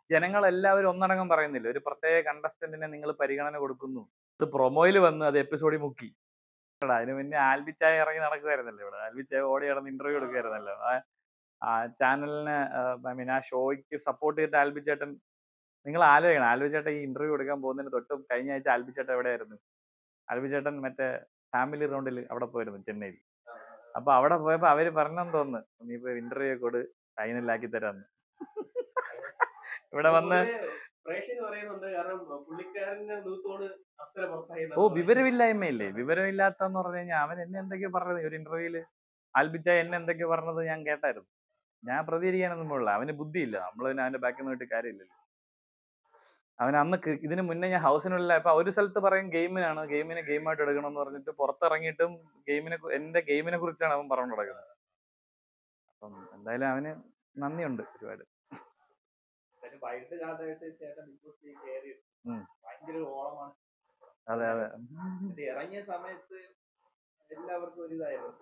ജനങ്ങളെല്ലാവരും ഒന്നടങ്കം പറയുന്നില്ല, ഒരു പ്രത്യേക കണ്ടസ്റ്റന്റിനെ നിങ്ങൾ പരിഗണന കൊടുക്കുന്നു. ഇത് പ്രൊമോയിൽ വന്ന് അത് എപ്പിസോഡിൽ മുക്കി. അതിന് മുന്നേ ആൽബിച്ചായ ഇറങ്ങി നടക്കുമായിരുന്നല്ലോ ഇവിടെ. ആൽബിച്ചായ ഓടി കിടന്ന് ഇന്റർവ്യൂ എടുക്കുമായിരുന്നല്ലോ. ആ ചാനലിന് ഐ മീൻ ആ ഷോയ്ക്ക് സപ്പോർട്ട് ചെയ്തിട്ട് ആൽബിച്ചേട്ടൻ, നിങ്ങൾ ആലോചിക്കണം, ആൽബിച്ചേട്ടൻ ഈ ഇന്റർവ്യൂ എടുക്കാൻ പോകുന്നതിന് തൊട്ട് കഴിഞ്ഞ ആഴ്ച ആൽബിച്ചേട്ടൻ എവിടെയായിരുന്നു? ആൽബിച്ചേട്ടൻ മറ്റേ ഫാമിലി റൗണ്ടിൽ അവിടെ പോയിരുന്നു, ചെന്നൈയിൽ. അപ്പൊ അവിടെ പോയപ്പോ അവര് പറഞ്ഞെന്ന് തോന്നുന്നു, നീ ഇപ്പൊ ഇന്റർവ്യൂ കൊടു, ഫൈനലാക്കി തരാന്ന്. ഇവിടെ വന്ന് വിവരമില്ലായ്മയില്ലേ, വിവരമില്ലാത്തെന്ന് പറഞ്ഞു കഴിഞ്ഞാൽ അവൻ എന്നെ എന്തൊക്കെയോ പറഞ്ഞത് ഒരു ഇന്റർവ്യൂല്. ആൽബിച്ചായ എന്നെ എന്തൊക്കെയോ പറഞ്ഞത് ഞാൻ കേട്ടായിരുന്നു. ഞാൻ പ്രതികരിക്കാനൊന്നും പോലുള്ള, അവന് ബുദ്ധിയില്ല. നമ്മൾ പിന്നെ അവന്റെ ബാക്കിൽ നിന്ന് കിട്ടി കാര്യമില്ലല്ലോ. അവൻ അന്ന് ഇതിന് മുന്നേ ഞാൻ ഹൗസിനുള്ള ഇപ്പൊ ഒരു സ്ഥലത്ത് പറയും ഗെയിമിനാണ്, ഗെയിമിനെ ഗെയിമായിട്ട് എടുക്കണം എന്ന് പറഞ്ഞിട്ട് പുറത്തിറങ്ങിയിട്ടും എന്റെ ഗെയിമിനെ കുറിച്ചാണ് അവൻ പറഞ്ഞു നടക്കുന്നത്. അപ്പം എന്തായാലും അവന് നന്ദിയുണ്ട് ഒരുപാട്. അതെ അതെ, ഇറങ്ങിയ സമയത്ത് എല്ലാവർക്കും ഒരു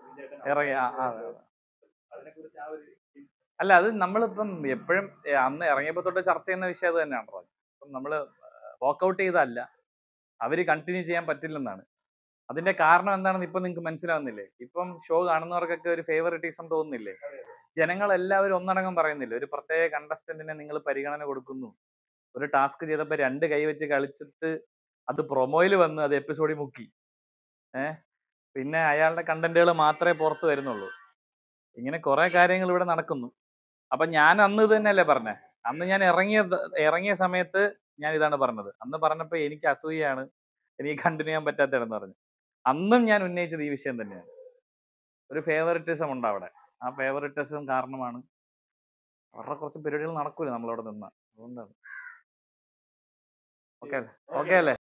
അല്ല, അത് നമ്മളിപ്പം എപ്പോഴും അന്ന് ഇറങ്ങിയപ്പോ തൊട്ട് ചർച്ച ചെയ്യുന്ന വിഷയം അത് തന്നെയാണല്ലോ. ഇപ്പം നമ്മള് വാക്കൗട്ട് ചെയ്തല്ല, അവര് കണ്ടിന്യൂ ചെയ്യാൻ പറ്റില്ലെന്നാണ്. അതിന്റെ കാരണം എന്താണെന്ന് ഇപ്പൊ നിങ്ങൾക്ക് മനസ്സിലാവുന്നില്ലേ? ഇപ്പം ഷോ കാണുന്നവർക്കൊക്കെ ഒരു ഫേവറിറ്റിസം തോന്നുന്നില്ലേ? ജനങ്ങളെല്ലാവരും ഒന്നടങ്കം പറയുന്നില്ല, ഒരു പ്രത്യേക കണ്ടസ്റ്റന്റിനെ നിങ്ങൾ പരിഗണന കൊടുക്കുന്നു. ഒരു ടാസ്ക് ചെയ്തപ്പോ 2 കൈ വെച്ച് കളിച്ചിട്ട് അത് പ്രൊമോയിൽ വന്ന് അത് എപ്പിസോഡിൽ മുക്കി. പിന്നെ അയാളുടെ കണ്ടന്റുകൾ മാത്രമേ പുറത്ത് വരുന്നുള്ളൂ. ഇങ്ങനെ കുറെ കാര്യങ്ങൾ ഇവിടെ നടക്കുന്നു. അപ്പൊ ഞാൻ അന്ന് ഇത് തന്നെയല്ലേ പറഞ്ഞേ? അന്ന് ഞാൻ ഇറങ്ങിയ സമയത്ത് ഞാൻ ഇതാണ് പറഞ്ഞത്. അന്ന് പറഞ്ഞപ്പോ എനിക്ക് അസൂയാണ്, എനിക്ക് കണ്ടിന്യൂ ചെയ്യാൻ പറ്റാത്തതെന്ന് പറഞ്ഞു. അന്നും ഞാൻ ഉന്നയിച്ചത് ഈ വിഷയം തന്നെയാണ്. ഒരു ഫേവറിറ്റിസം ഉണ്ട് അവിടെ. ആ ഫേവറിറ്റിസം കാരണമാണ് അവരുടെ കുറച്ച് പരിപാടികൾ നടക്കൂല നമ്മളവിടെ നിന്ന. അതുകൊണ്ടാണ്. ഓക്കെ അല്ലേ?